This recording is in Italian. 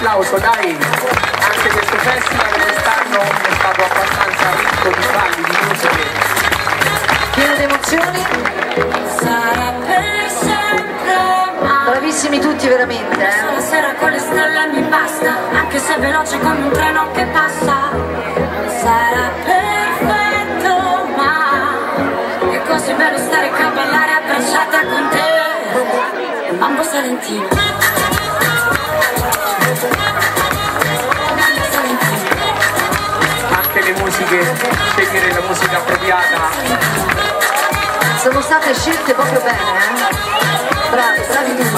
applauso, dai! Anche questo festival quest'anno è stato abbastanza ricco di balli, di musiche. Pieno di emozioni. Sarà per sempre, ma Bravissimi tutti veramente, la sera con le stelle mi basta, anche se è veloce come un treno che passa. Sarà perfetto, ma è così bello stare qua a ballare abbracciata con te. Mambo Salentino. Anche le musiche, scegliere la musica appropriata. sono state scelte proprio bene, bravi, bravi tutti.